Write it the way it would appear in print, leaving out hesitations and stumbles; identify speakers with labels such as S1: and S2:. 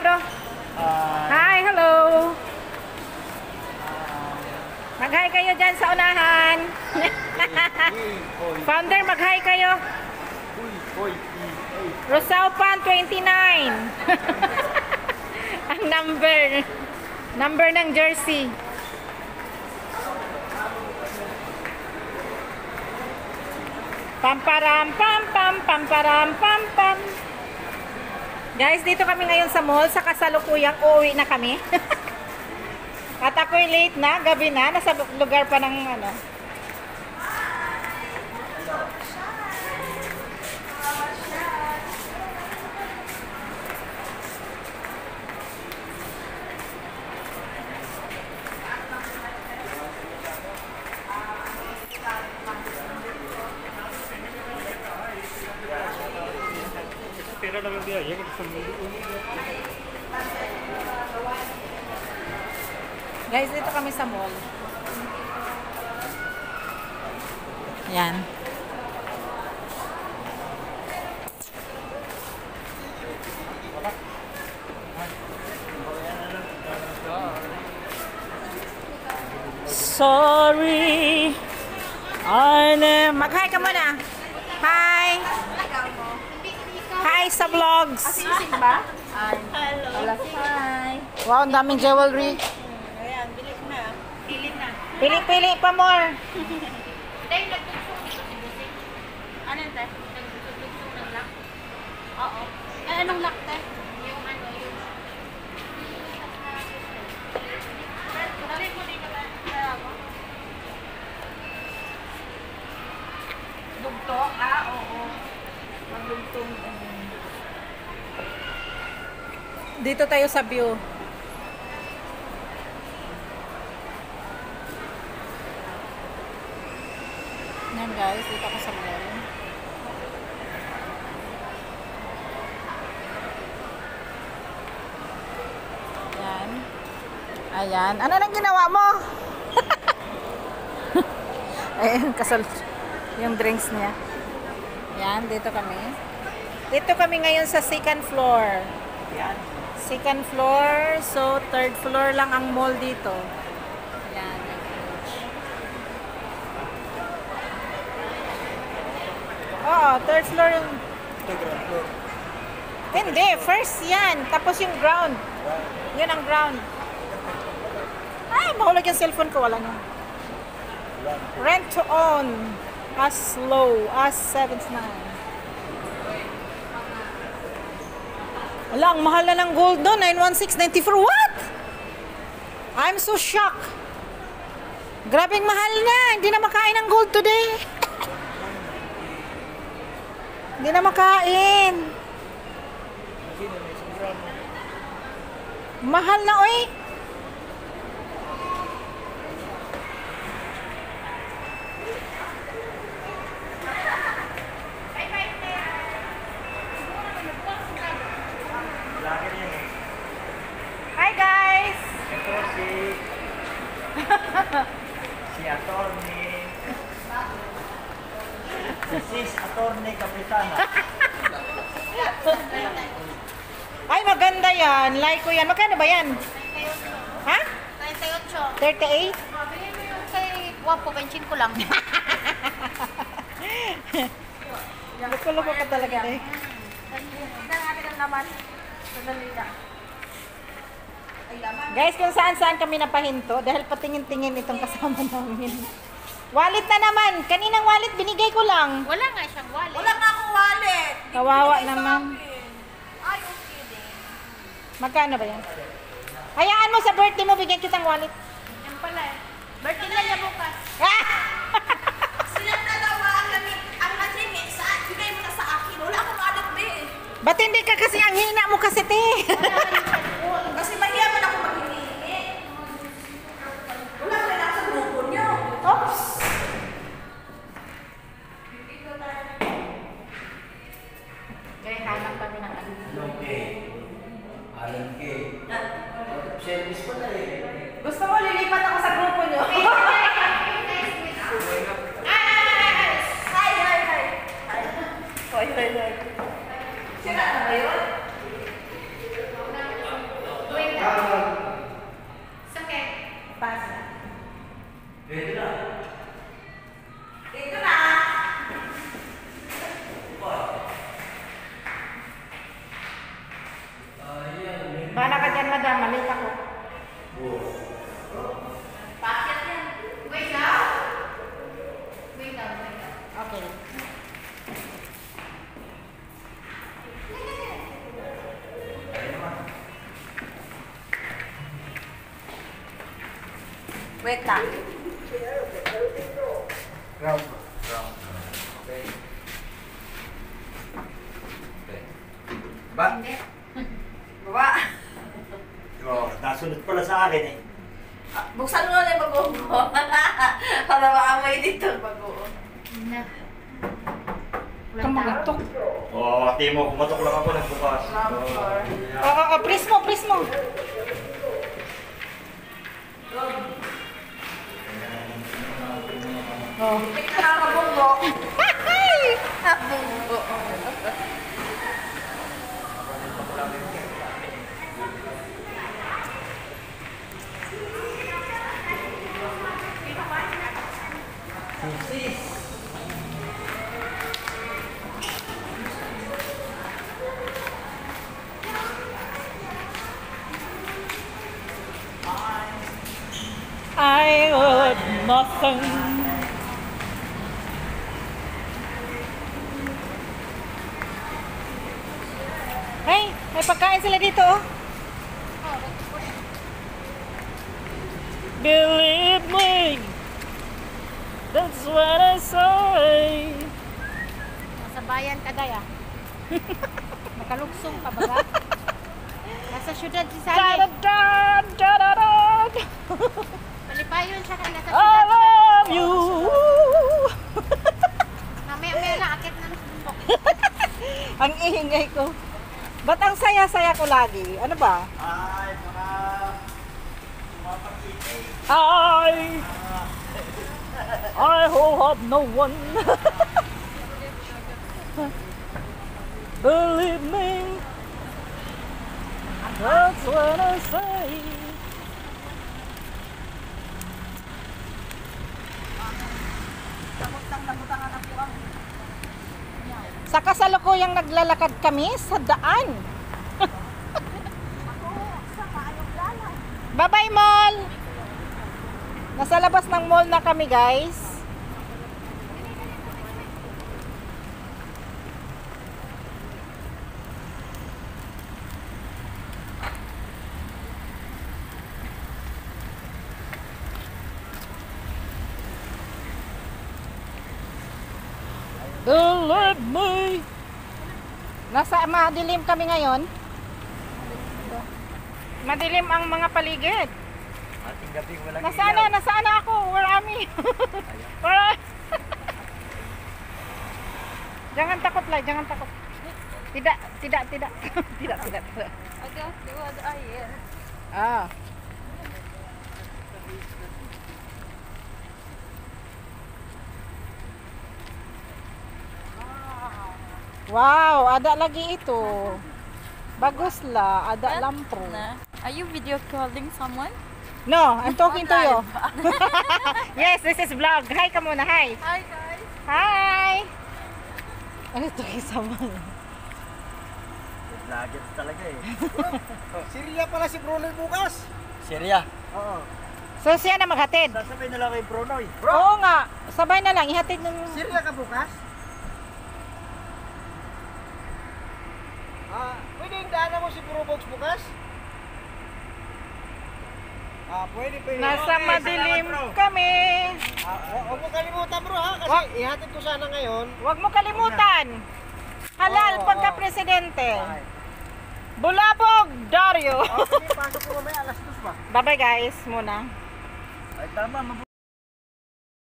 S1: bro. Hi, hello. Mag-hi kayo dyan sa unahan. Founder, mag-hi kayo. Rosaupan 29. Ang number ng jersey. Pamparam pam pam pamparam pam pam. Guys, dito kami ngayon sa mall, sa kasalukuyang uuwi na kami. At ako'y late na, gabi na, nasa lugar pa ng ano. Guys, dito kami sa mall. Yan. Sorry. Mag-hi ka muna. Hi. Hi sa vlogs.
S2: Asising ba?
S1: Hello.
S2: Hi.
S1: Wow, ang daming jewelry.
S2: Ayan, bilik na. Pili na.
S1: Pili-pili pa more.
S2: Dahil nagtugsong dito si Busing. Ano yun, te? Nagtugsong ng lock? Oo. Eh, anong lock, te? Yung ano, yung... Sabi mo dito ba? Ako? Dugto? Ah, oo. Magdugtong.
S1: Dito tayo sa view. Yan guys, dito ako sa mall. Yan. Ayan. Ano nang ginawa mo? Ayun, kasal yung drinks niya. Yan, dito kami. Dito kami ngayon sa second floor. Yan. Second floor. So, third floor lang ang mall dito. Yan. Oo, third floor yung...
S3: Ground floor.
S1: Hindi, first yan. Tapos yung ground. Yun ang ground. Ay, mahulog yung cellphone ko. Wala na. Rent to own. As low as 79. Wala, ang mahal na ng gold doon. 916.94. What? I'm so shocked. Grabing mahal na. Hindi na makain ng gold today. Hindi na makain. Mahal na, oy. Hi guys.
S3: Ito si attorney. Si sis attorney kapitana.
S1: Ay, maganda yan. Like ko yan. Magkano ba yan? Ha?
S2: 38.
S1: 38?
S2: Bili mo yung kay Guapo, bensin ko lang.
S1: Luko-luko ka talaga eh.
S2: Tignan natin ang laman. Sandali na. Ay, laman.
S1: Guys, kung saan-saan kami napahinto dahil patingin-tingin itong kasama namin. Wallet na naman. Kaninang wallet binigay ko lang.
S2: Wala nga siyang wallet.
S4: Wala nga akong wallet.
S1: Kawawa naman.
S4: Ay, okay din.
S1: Magkano ba yan? Hayaan mo sa birthday mo, bigyan kitang wallet.
S2: Yan pala eh. Birthday na niya bukas.
S1: Ah!
S4: Silang dalawa ang nag-limit sa bigay mo na sa akin. Wala akong wallet din.
S1: Ba't hindi ka kasi ang hina mo kasi, te?
S4: Kasi mahiya man ako mag-limit. Wala ko rin ako sa grupo niyo.
S1: Oops! Kaya hanap kami ng ano.
S3: Long K. Alan K. Service pa na eh.
S1: Gusto mo lilipat ako sa grupo nyo?
S4: Sira na ba yun?
S1: Paano ka dyan, madam? Maliit ako.
S2: Packet yan. Wait lang. Wait lang.
S1: Okay.
S4: Wait lang.
S3: Ground. Okay. Okay. Ba?
S4: Baba.
S5: Oh, nasunod pala sa akin eh.
S4: Buksan mo na yung bago ko. Para maamoy dito ang bago.
S2: Na.
S1: Kamatok.
S5: Oh, Timo, kumatok lang ako nagbukas.
S1: Oo, please mo, please mo. Oh.
S4: May nakakabunggo.
S1: Ay!
S4: Nakabunggo.
S1: I heard nothing. Hey, may pagkain sila dito, oh. Believe me, that's what I say.
S2: Nasa bayan ka daya. Nakalugsong ka ba? Nasa syudad si Sally.
S1: Da-da-da, da-da-da.
S2: Palipayon siya kanina sa
S1: I
S2: syudad.
S1: love you.
S2: Mamaya lang, akit na sa bundok.
S1: Ang ingay ko. Ba't ang saya-saya ko lagi? Ano ba?
S5: Ay, mga sumapakita eh.
S1: I will have no one. Believe me, that's what I say. Sa kasalukuyang naglalakad kami sa daan. Bye-bye mall! Nasa labas ng mall na kami, guys. Believe me. Nasa madilim kami ngayon. Madilim ang mga paligid.
S5: Ating gabi walang
S1: Nasaan na? Nasaan na ako? Where am I? Where am I? Jangan takot lah, jangan takot. Tidak, tidak, tidak. Tidak, tidak, tidak.
S2: Agak lewat air.
S1: Ah. Wow, ada lagi itu. Baguslah, ada lampu.
S6: Are you video calling someone?
S1: No, I'm talking to you. Yes, this is vlog. Hi ka muna, hi.
S6: Hi guys.
S1: Hi. Ano to kasama?
S5: Nuggets talaga eh.
S3: Siriya pala si Bruno bukas.
S5: Serya.
S3: Oo.
S1: So siya na maghatid.
S5: Sasabay na lang kay Bruno eh.
S1: Oo nga, sabay na lang ihatid ng
S3: Siriya ka bukas? Pwedeng daanan mo si Bruno bukas? Pwede.
S1: nasa
S3: Okay,
S1: madilim
S3: salamat, bro.
S1: kami.
S3: Huwag mo kalimutan bro ha, kasi
S1: Wag.
S3: ihatid ko sana ngayon.
S1: Huwag mo kalimutan. Halal
S3: Oo,
S1: pagka-presidente.
S3: Ay.
S1: Bulabog, Dario.
S3: Sige, pasok ko mamaya alas 2 ba?
S1: Bye-bye guys muna.
S5: Ay tama, mabuti.